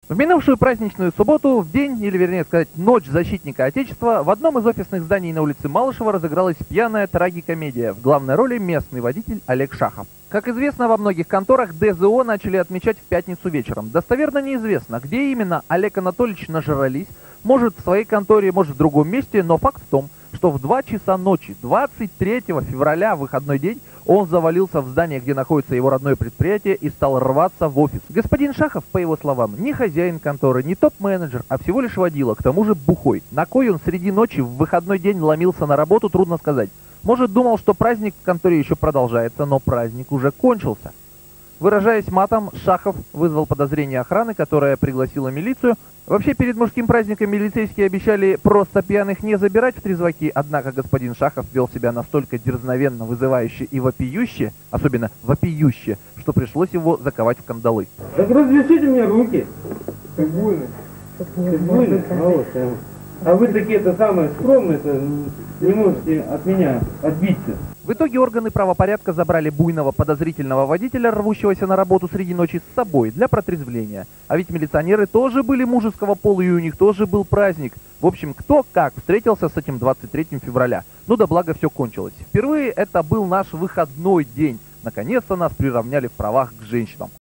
В минувшую праздничную субботу, в день, или вернее сказать, ночь защитника Отечества, в одном из офисных зданий на улице Малышева разыгралась пьяная трагикомедия. В главной роли местный водитель Олег Шахов. Как известно, во многих конторах ДЗО начали отмечать в пятницу вечером. Достоверно неизвестно, где именно Олег Анатольевич нажрались. Может, в своей конторе, может, в другом месте, но факт в том, что в 2 часа ночи 23 февраля, выходной день, он завалился в здание, где находится его родное предприятие, и стал рваться в офис. Господин Шахов, по его словам, не хозяин конторы, не топ-менеджер, а всего лишь водила, к тому же бухой. На кой он среди ночи в выходной день ломился на работу, трудно сказать. Может, думал, что праздник в конторе еще продолжается, но праздник уже кончился. Выражаясь матом, Шахов вызвал подозрение охраны, которая пригласила милицию. Вообще, перед мужским праздником милицейские обещали просто пьяных не забирать в трезваки, однако господин Шахов вел себя настолько дерзновенно, вызывающе и вопиюще, особенно вопиюще, что пришлось его заковать в кандалы. Так развяжите мне руки. Как больно. Как больно? А вы такие-то самые скромные-то не можете от меня отбиться. В итоге органы правопорядка забрали буйного подозрительного водителя, рвущегося на работу среди ночи, с собой для протрезвления. А ведь милиционеры тоже были мужеского пола, и у них тоже был праздник. В общем, кто как встретился с этим 23 февраля. Ну да благо все кончилось. Впервые это был наш выходной день. Наконец-то нас приравняли в правах к женщинам.